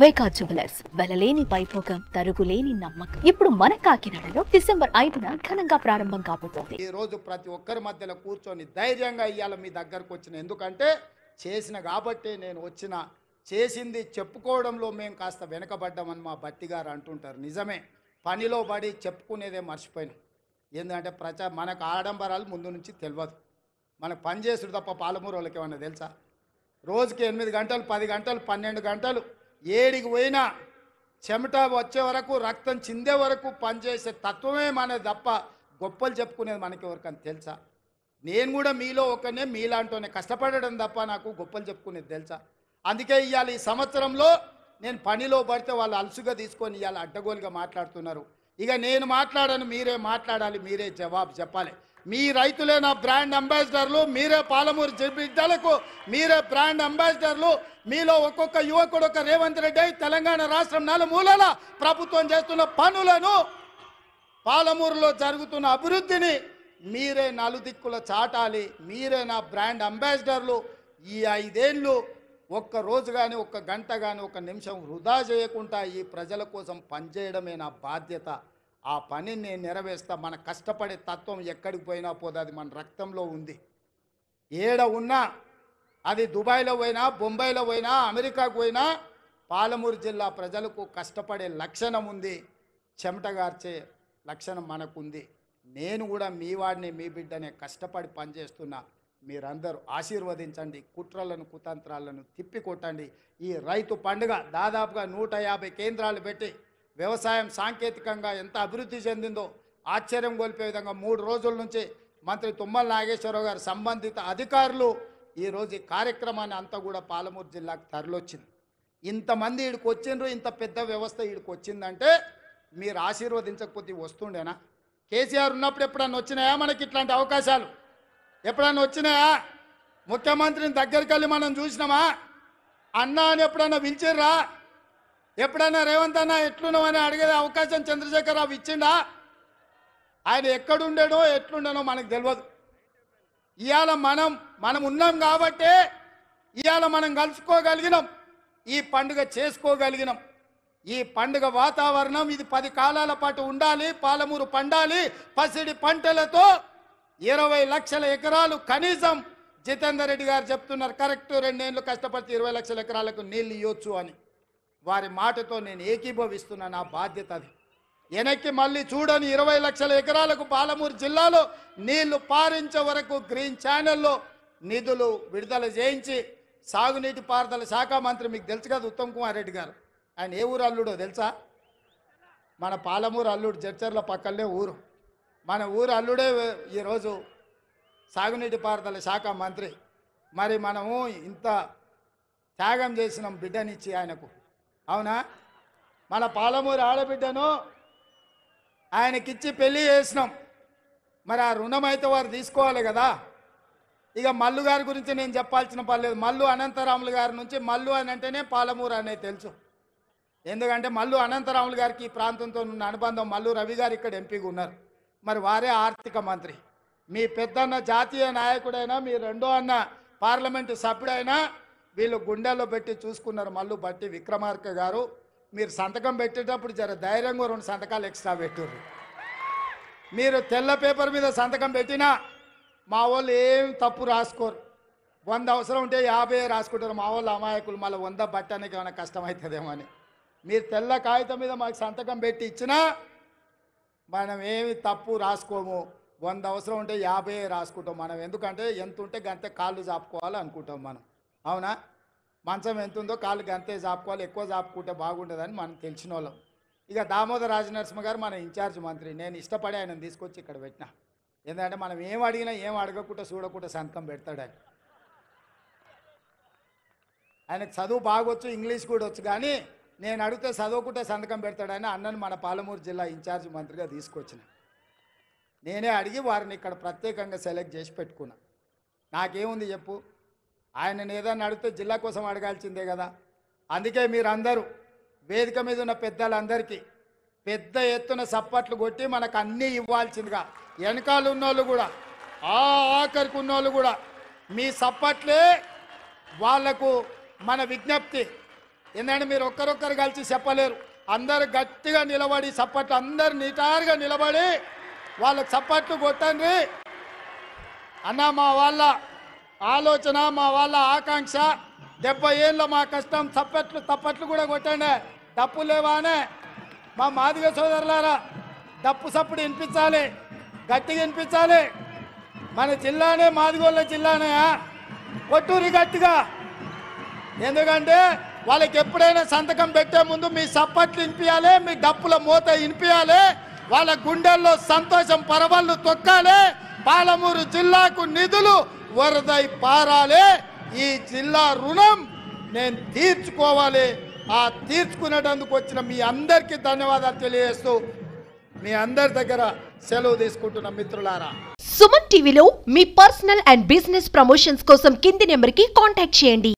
వైకా jewellers వెలలేని Vaibhogam తరుగులేని నమ్మకం. ఇప్పుడు మన కాకినాడలో డిసెంబర్ 5న ఘనంగా ప్రారంభం కాబోతోంది. ఈ రోజు ప్రతి ఒక్కరి మధ్యలో కూర్చొని ధైర్యంగా ఇయ్యాల మీ దగ్గరకు వచ్చిన, ఎందుకంటే చేసిన కాబట్టి నేను వచ్చిన. చేసింది చెప్పుకోవడంలో మేము కాస్త వెనకబడ్డామని మా బట్టి గారు అంటుంటారు. నిజమే, పనిలో పడి చెప్పుకునేదే మర్చిపోయినాం. ఎందుకంటే మనకు ఆడంబరాలు ముందు నుంచి తెలియదు. మనకు పని చేసుడు తప్ప పాలమూరు వాళ్ళకి ఏమన్నా తెలుసా? రోజుకి 8 గంటలు 10 గంటలు 12 గంటలు ఏడికి పోయినా చెమట వచ్చే వరకు రక్తం చిందే వరకు పనిచేసే తత్వమే మనది తప్ప గొప్పలు చెప్పుకునేది మనకి ఎవరికని తెలుసా? నేను కూడా మీలో ఒకనే, మీలాంటోనే కష్టపడడం తప్ప నాకు గొప్పలు చెప్పుకునేది తెలుసా? అందుకే ఇవాళ ఈ సంవత్సరంలో నేను పనిలో పడితే వాళ్ళు అలసుగా తీసుకొని ఇవాళ అడ్డగోలుగా మాట్లాడుతున్నారు. ఇక నేను మాట్లాడను, మీరే మాట్లాడాలి, మీరే జవాబు చెప్పాలి. మీ రైతులే నా బ్రాండ్ అంబాసిడర్లు, మీరే పాలమూరు బిడ్డలకు మీరే బ్రాండ్ అంబాసిడర్లు. మీలో ఒక్కొక్క యువకుడు ఒక రేవంత్ రెడ్డి తెలంగాణ రాష్ట్రం నలుమూలల ప్రభుత్వం చేస్తున్న పనులను, పాలమూరులో జరుగుతున్న అభివృద్ధిని మీరే నలుదిక్కుల చాటాలి. మీరే నా బ్రాండ్ అంబాసిడర్లు. ఈ 5 ఏళ్ళు ఒక్క రోజు కానీ, ఒక్క గంట కానీ, ఒక నిమిషం వృధా చేయకుండా ఈ ప్రజల కోసం పనిచేయడమే నా బాధ్యత. ఆ పనిని నేను నెరవేర్స్తా. మన కష్టపడే తత్వం ఎక్కడికి పోయినా పోదు, అది మన రక్తంలో ఉంది. ఏడ ఉన్నా, అది దుబాయ్లో పోయినా, బొంబాయిలో పోయినా, అమెరికాకు పోయినా, పాలమూరు జిల్లా ప్రజలకు కష్టపడే లక్షణం ఉంది, చెమటగార్చే లక్షణం మనకుంది. నేను కూడా మీ వాడిని, మీ బిడ్డనే, కష్టపడి పనిచేస్తున్నా. మీరందరూ ఆశీర్వదించండి, కుట్రలను కుతంత్రాలను తిప్పికొట్టండి. ఈ రైతు పండుగ దాదాపుగా 150 కేంద్రాలు పెట్టి వ్యవసాయం సాంకేతికంగా ఎంత అభివృద్ధి చెందిందో ఆశ్చర్యం గొలిపే విధంగా 3 రోజుల నుంచి మంత్రి తుమ్మల నాగేశ్వరరావు గారు సంబంధిత అధికారులు ఈరోజు ఈ కార్యక్రమాన్ని అంతా కూడా పాలమూరు జిల్లాకు తరలివచ్చింది. ఇంతమంది ఈడికి వచ్చిండ్రు, ఇంత పెద్ద వ్యవస్థ ఈడికి వచ్చిందంటే మీరు ఆశీర్వదించకపోతే వస్తుండేనా? కేసీఆర్ ఉన్నప్పుడు ఎప్పుడన్నా వచ్చినాయా మనకి ఇట్లాంటి అవకాశాలు? ఎప్పుడన్నా వచ్చినాయా? ముఖ్యమంత్రిని దగ్గరికి వెళ్ళి మనం చూసినామా? అన్నా అని ఎప్పుడన్నా పిలిచిర్రా? ఎప్పుడన్నా రేవంత్ అన్న ఎట్లున్నామని అడిగే అవకాశం చంద్రశేఖరరావు ఇచ్చిండా? ఆయన ఎక్కడుండేనో ఎట్లుండేనో మనకు తెలియదు. ఇవాళ మనం ఉన్నాం కాబట్టే ఇవాళ మనం కలుసుకోగలిగినాం, ఈ పండుగ చేసుకోగలిగినాం. ఈ పండుగ వాతావరణం ఇది 10 కాలాల పాటు ఉండాలి. పాలమూరు పండాలి పసిడి పంటలతో. 20 లక్షల ఎకరాలు కనీసం జితేందర్ రెడ్డి గారు చెప్తున్నారు, కరెక్ట్ 2 ఏళ్ళు కష్టపడితే 20 లక్షల ఎకరాలకు నీళ్ళు ఇవ్వచ్చు అని. వారి మాటతో నేను ఏకీభవిస్తున్నా. నా బాధ్యత అది. వెనక్కి మళ్ళీ చూడని 20 లక్షల ఎకరాలకు పాలమూరు జిల్లాలో నీళ్లు పారించే వరకు గ్రీన్ ఛానల్లో నిధులు విడుదల చేయించి, సాగునీటి పారుదల శాఖ మంత్రి మీకు తెలుసు కదా ఉత్తమ్ కుమార్ రెడ్డి గారు, ఆయన ఏ ఊరు అల్లుడో తెలుసా? మన పాలమూరు అల్లుడు, జడ్చర్ల పక్కనే ఊరు. మన ఊరు అల్లుడే ఈరోజు సాగునీటి పారుదల శాఖ మంత్రి. మరి మనము ఇంత త్యాగం చేసినాం బిడ్డనిచ్చి ఆయనకు, అవునా? మన పాలమూరు ఆడబిడ్డను ఆయనకిచ్చి పెళ్లి చేసినాం. మరి ఆ రుణం అయితే వారు తీసుకోవాలి కదా. ఇక మల్లు గారి గురించి నేను చెప్పాల్సిన పర్లేదు. మల్లు అనంతరాములు గారి నుంచి, మల్లు అని అంటేనే పాలమూరు అనేది తెలుసు. ఎందుకంటే మల్లు అనంతరాములు గారికి ఈ ప్రాంతంతో ఉన్న అనుబంధం. మల్లు రవి గారు ఇక్కడ ఎంపీగా ఉన్నారు, మరి వారే ఆర్థిక మంత్రి. మీ పెద్దన్న జాతీయ నాయకుడైనా, మీ రెండో అన్న పార్లమెంటు సభ్యుడైనా వీళ్ళు గుండెల్లో పెట్టి చూసుకున్నారు. మల్లు బట్టి విక్రమార్క గారు, మీరు సంతకం పెట్టేటప్పుడు జర ధైర్యంగా 2 సంతకాలు ఎక్స్ట్రా పెట్టుర్రు. మీరు తెల్ల పేపర్ మీద సంతకం పెట్టినా మా వాళ్ళు ఏం తప్పు రాసుకోరు. 100 అవసరం ఉంటే 50 రాసుకుంటారు. మా వాళ్ళు అమాయకులు, మళ్ళీ 100 బట్టడానికి ఏమైనా కష్టమవుతుందేమో అని. మీరు తెల్ల కాగితం మీద మాకు సంతకం పెట్టి ఇచ్చినా మనం ఏమి తప్పు రాసుకోము. 100 అవసరం ఉంటే 50 రాసుకుంటాం మనం. ఎందుకంటే ఎంత ఉంటే గంతే కాళ్ళు చాపుకోవాలి అనుకుంటాం మనం, అవునా? మంచం ఎంత ఉందో కాళ్ళు గంతే చాపుకోవాలి, ఎక్కువ చాపుకుంటే బాగుంటుందని మనం తెలిసిన వాళ్ళం. ఇక దామోదర్ రాజనరసింహ గారు మన ఇన్ఛార్జ్ మంత్రి. నేను ఇష్టపడి ఆయనను తీసుకొచ్చి ఇక్కడ పెట్టినా. ఎందుకంటే మనం ఏం అడిగినా ఏం అడగకుండా చూడకుండా సంతకం పెడతాడు ఆయన. ఆయనకు చదువు బాగొచ్చు, ఇంగ్లీష్ కూడా వచ్చు, కానీ నేను అడిగితే చదవకుంటే సంతకం పెడతాడని అన్నను మన పాలమూరు జిల్లా ఇన్ఛార్జ్ మంత్రిగా తీసుకొచ్చిన. నేనే అడిగి వారిని ఇక్కడ ప్రత్యేకంగా సెలెక్ట్ చేసి పెట్టుకున్నా. నాకేముంది చెప్పు, ఆయనను ఏదన్నా అడిగితే జిల్లా కోసం అడగాల్సిందే కదా. అందుకే మీరందరూ వేదిక మీద ఉన్న పెద్దలందరికీ పెద్ద ఎత్తున సప్పట్లు కొట్టి మనకు అన్నీ ఇవ్వాల్సిందిగా, వెనకాల ఉన్నోళ్ళు కూడా, ఆఖరికి ఉన్నోళ్ళు కూడా మీ సప్పట్లే వాళ్లకు మన విజ్ఞప్తి. ఏంటంటే మీరు ఒక్కరొక్కరు కలిసి చెప్పలేరు. అందరు గట్టిగా నిలబడి చప్పట్లు, అందరు నిటారుగా నిలబడి వాళ్ళకి చప్పట్లు కొట్టండి అన్న. మా వాళ్ళ ఆలోచన, మా వాళ్ళ ఆకాంక్ష, 70 ఏళ్ళ మా కష్టం. తప్పట్లు కూడా కొట్టండి. తప్పు లేవానే మా మాదిగ సోదరులారా, తప్పు సప్పుడు వినిపించాలి, గట్టిగా వినిపించాలి. మన జిల్లానే మాదిగోళ్ళ జిల్లానే, కొట్టూరి గట్టిగా. ఎందుకంటే వాళ్ళకి ఎప్పుడైనా సంతకం పెట్టే ముందు మీ సప్పట్లు వినిపించాలి, మీ డప్పుల మూత వినిపించాలి, వాళ్ళ గుండెల్లో సంతోషం పరవళ్ళు తొక్కాలి. పాలమూరు జిల్లాకు నిధులు వరదై పారాలి. ఈ జిల్లా రుణం నేను తీర్చుకోవాలి. ఆ తీర్చుకునేటందుకు వచ్చిన మీ అందరికీ ధన్యవాదాలు తెలియజేస్తూ మీ అందరి దగ్గర సెలవు తీసుకుంటున్న మిత్రులారా. సుమన్ టీవీలో మీ పర్సనల్ అండ్ బిజినెస్ ప్రమోషన్స్ కోసం కింది నెంబర్కి కాంటాక్ట్ చేయండి.